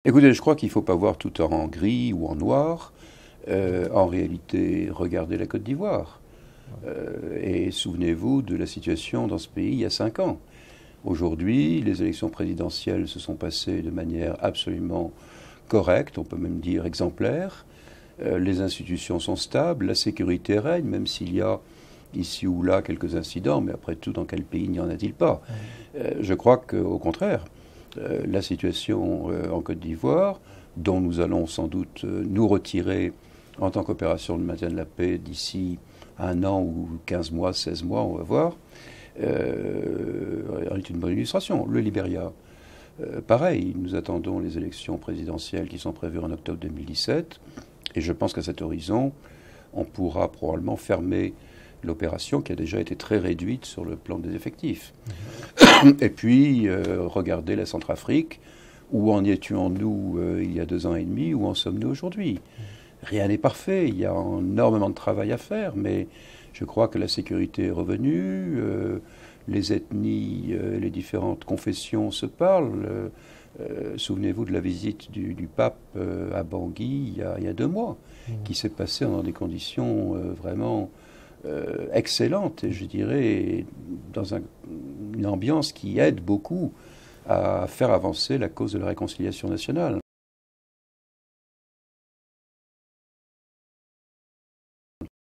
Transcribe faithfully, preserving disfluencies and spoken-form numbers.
Écoutez, je crois qu'il ne faut pas voir tout en gris ou en noir. Euh, en réalité, regardez la Côte d'Ivoire. Euh, et souvenez-vous de la situation dans ce pays il y a cinq ans. Aujourd'hui, les élections présidentielles se sont passées de manière absolument correcte, on peut même dire exemplaire. Euh, les institutions sont stables, la sécurité règne, même s'il y a ici ou là quelques incidents, mais après tout, dans quel pays n'y en a-t-il pas? euh, Je crois qu'au contraire, euh, la situation euh, en Côte d'Ivoire, dont nous allons sans doute euh, nous retirer en tant qu'opération de maintien de la paix d'ici un an ou quinze mois, seize mois, on va voir, euh, est une bonne illustration. Le Libéria, euh, pareil, nous attendons les élections présidentielles qui sont prévues en octobre deux mille dix-sept, et je pense qu'à cet horizon, on pourra probablement fermer l'opération qui a déjà été très réduite sur le plan des effectifs. Mmh. Et puis, euh, regardez la Centrafrique, où en étions-nous euh, il y a deux ans et demi, où en sommes-nous aujourd'hui? Mmh. Rien n'est parfait, il y a énormément de travail à faire, mais je crois que la sécurité est revenue, euh, les ethnies, euh, les différentes confessions se parlent. Euh, euh, souvenez-vous de la visite du, du pape euh, à Bangui il y, a, il y a deux mois, mmh. qui s'est passée dans des conditions euh, vraiment euh, excellentes, et je dirais dans un, une ambiance qui aide beaucoup à faire avancer la cause de la réconciliation nationale.